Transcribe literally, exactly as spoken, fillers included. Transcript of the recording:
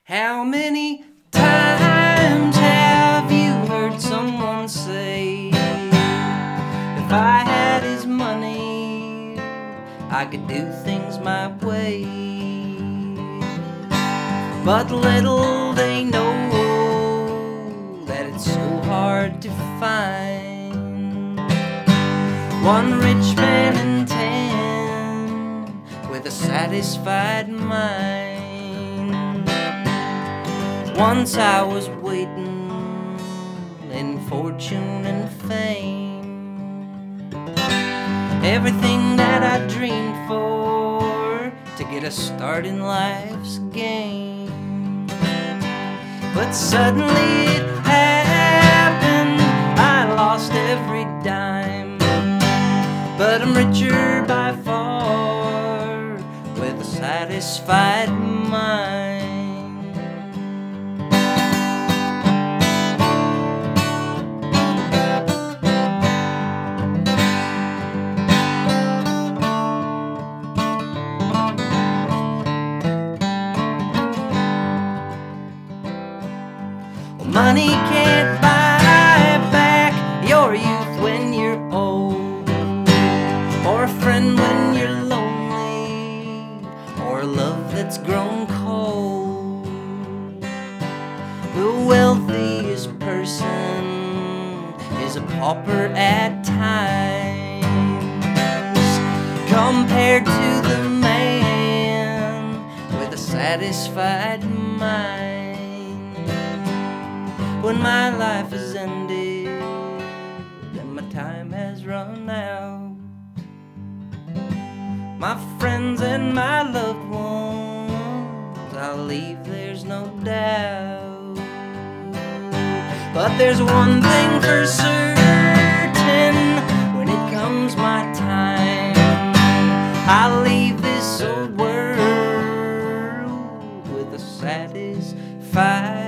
How many times have you heard someone say, if I had his money, I could do things my way? But little they know that it's so hard to find one rich man in ten with a satisfied mind. Once I was waiting in fortune and fame, everything that I dreamed for to get a start in life's game. But suddenly it happened, I lost every dime. But I'm richer by far with a satisfied mind. Money can't buy back your youth when you're old, or a friend when you're lonely, or a love that's grown cold. The wealthiest person is a pauper at times, compared to the man with a satisfied mind. When my life is ended and my time has run out, my friends and my loved ones I'll leave, there's no doubt. But there's one thing for certain, when it comes my time, I'll leave this old world with a satisfied